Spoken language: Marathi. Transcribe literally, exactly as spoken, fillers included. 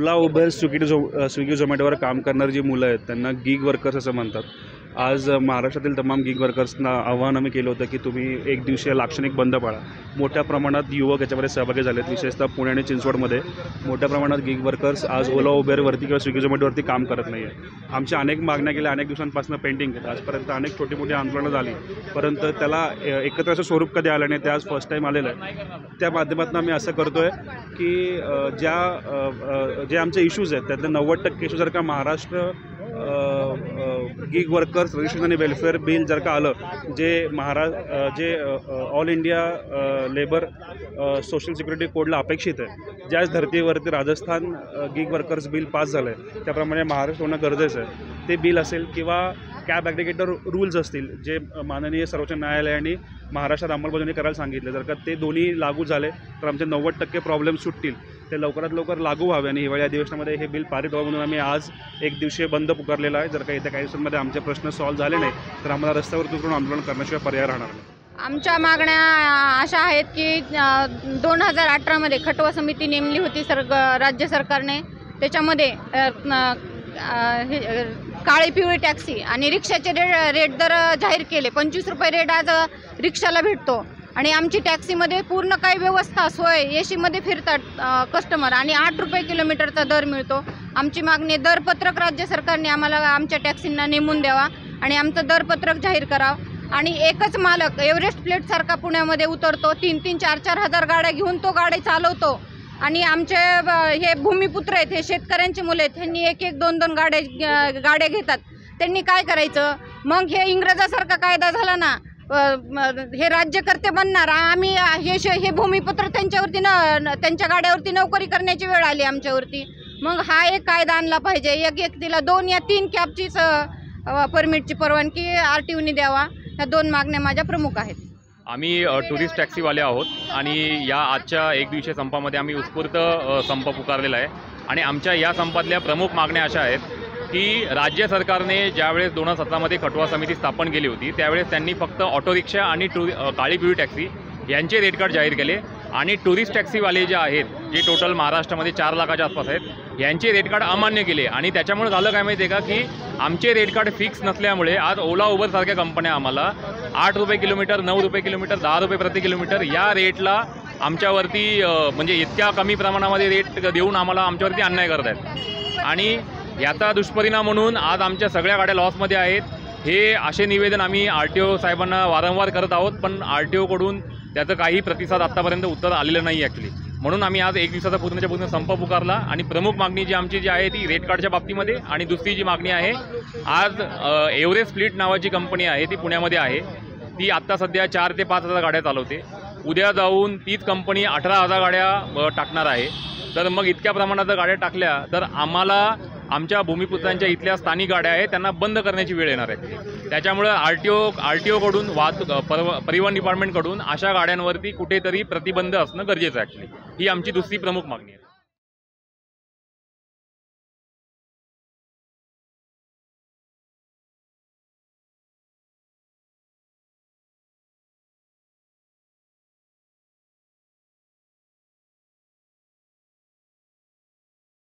ओला, उबेर, स्विगी झो स्विगी झोमॅटोवर काम करणारी जी मुलं आहेत त्यांना गिग वर्कर्स असं म्हणतात. आज महाराष्ट्रातील तमाम गिग वर्कर्सना आव्हान आम्ही केलं होतं की तुम्ही एक दिवसीय लाक्षणिक बंद पाळा. मोठ्या प्रमाणात युवक याच्यामध्ये सहभागी झाले आहेत. विशेषतः पुणे आणि चिंचवडमध्ये मोठ्या प्रमाणात गिग वर्कर्स आज ओला, उबेरवरती किंवा स्विगी झोमॅटोवरती काम करत नाही आहे. आमच्या अनेक मागण्या गेल्या अनेक दिवसांपासून पेंडिंग आहेत. आजपर्यंत अनेक छोटी मोठी आंदोलनं झाली, परंतु त्याला एकत्र असं स्वरूप कधी आलं नाही. ते आज फर्स्ट टाईम आलेलं आहे. त्या माध्यमातून आम्ही असं करतो आहे की ज्या जे आमचे इश्यूज आहेत त्यातले नव्वद टक्के इश्यू जर का महाराष्ट्र गिग वर्कर्स रजिस्ट्रेशन आणि वेलफेअर बिल जर का आलं, जे महारा जे all India labour social security कोडला अपेक्षित आहे, ज्याच धर्तीवरती Rajasthan gig workers bill pass झालं आहे त्याप्रमाणे महाराष्ट्र होणं गरजेचं आहे. ते बिल असेल किंवा कॅब ॲग्रिगेटर रूल्स असतील जे माननीय सर्वोच्च न्यायालयाने महाराष्ट्रात अंमलबजावणी करायला सांगितले, जर का ते दोन्ही लागू झाले तर आमचे नव्वद टक्के प्रॉब्लेम सुटतील. ते लवकरात लवकर लागू व्हावे आणि हिवाळी अधिवेशनामध्ये हे बिल पारित व्हावं म्हणून आम्ही आज एक दिवसीय बंद पुकारलेला आहे. जर का येत्या काही दिवसांमध्ये आमचे प्रश्न सॉल्व्ह झाले नाही तर आम्हाला रस्त्यावर उतरून आंदोलन करण्याशिवाय पर्याय राहणार नाही. आमच्या मागण्या अशा आहेत की दोन हजार अठरामध्ये खटवा समिती नेमली होती सर राज्य सरकारने. त्याच्यामध्ये काळी पिवळी टॅक्सी आणि रिक्षाचे रे रेट दर जाहीर केले. पंचवीस रुपये रेट आज रिक्षाला भेटतो आणि आमची टॅक्सीमध्ये पूर्ण काही व्यवस्था सोय ए सीमध्ये फिरतात कस्टमर आणि आठ रुपये किलोमीटरचा दर मिळतो. आमची मागणी दरपत्रक राज्य सरकारने आम्हाला आमच्या टॅक्सींना नेमून द्यावा आणि आमचं दरपत्रक जाहीर करावं. आणि एकच मालक एव्हरेस्ट प्लेटसारखा पुण्यामध्ये उतरतो, तीन तीन चार चार हजार गाड्या घेऊन तो गाडी चालवतो आणि आमचे हे भूमिपुत्र आहेत, हे शेतकऱ्यांची मुलं आहेत, ह्यांनी एक एक दोन दोन गाड्या गाड्या घेतात. त्यांनी काय करायचं मग? हे इंग्रजासारखा कायदा झाला ना, हे राज्यकर्ते बनणार आम्ही. हे हे भूमिपुत्र त्यांच्यावरती न त्यांच्या गाड्यावरती नोकरी करण्याची वेळ आली आमच्यावरती. मग हा एक कायदा आणला पाहिजे. एक व्यक्तीला दोन या तीन कॅबचीच परमिटची परवानगी आर टी ओनी द्यावा. ह्या दोन मागण्या माझ्या प्रमुख आहेत. आम्ही टुरिस्ट टॅक्सीवाले आहोत आणि या आजच्या एक दिवसीय संपामध्ये आम्ही उत्स्फूर्त संप पुकारलेला आहे. आणि आमच्या या संपातल्या प्रमुख मागण्या अशा आहेत की राज्य सरकारने ज्यावेळेस दोन हजार सतरामध्ये खटवा समिती स्थापन केली होती त्यावेळेस त्यांनी फक्त ऑटो रिक्षा आणि टू काळी पिवळी टॅक्सी यांचे रेट कार्ड जाहीर केले आणि टुरिस्ट टॅक्सीवाले जे आहेत, जे टोटल महाराष्ट्रामध्ये चार लाखाच्या आसपास आहेत, यांचे रेट कार्ड अमान्य केले. आणि त्याच्यामुळे झालं काय माहिती आहे का की आमचे रेट कार्ड फिक्स नसल्यामुळे आज ओला, उबरसारख्या कंपन्या आम्हाला आठ रुपये किलोमीटर, नऊ रुपये किलोमीटर, दहा रुपये प्रति किलोमीटर या रेटला आमच्यावरती म्हणजे इतक्या कमी प्रमाणामध्ये रेट देऊन आम्हाला आमच्यावरती अन्याय करत आहेत. आणि याचा दुष्परिणाम म्हणून आज आमच्या सगळ्या गाड्या लॉसमध्ये आहेत. हे असे निवेदन आम्ही आर टी ओ साहेबांना वारंवार करत आहोत, पण आर टी ओकडून त्याचं काही प्रतिसाद आत्तापर्यंत उत्तर आलेलं नाही ॲक्च्युली. म्हणून आम्ही आज एक दिवसाचा पूर्णच्या पूर्ण संप पुकारला. आणि प्रमुख मागणी जी आमची जी आहे ती रेट कार्डच्या बाबतीमध्ये आणि दुसरी जी मागणी आहे, आज एव्हरेस्ट फ्लीट नावाची कंपनी आहे ती पुण्यामध्ये आहे. ती आत्ता सध्या चार ते पाच हजार गाड्या चालवते. उद्या जाऊन तीच कंपनी अठरा हजार गाड्या टाकणार आहे. तर मग इतक्या प्रमाणात जर गाड्या टाकल्या तर आम्हाला आमच्या भूमिपुत्रांच्या इथल्या स्थानिक गाड्या आहेत त्यांना बंद करण्याची वेळ येणार आहे. त्याच्यामुळं R T O R T ओकडून वाहतूक परव परिवहन डिपार्टमेंटकडून अशा गाड्यांवरती कुठेतरी प्रतिबंध असणं गरजेचं आहे ॲक्च्युली. ही आमची दुसरी प्रमुख मागणी आहे.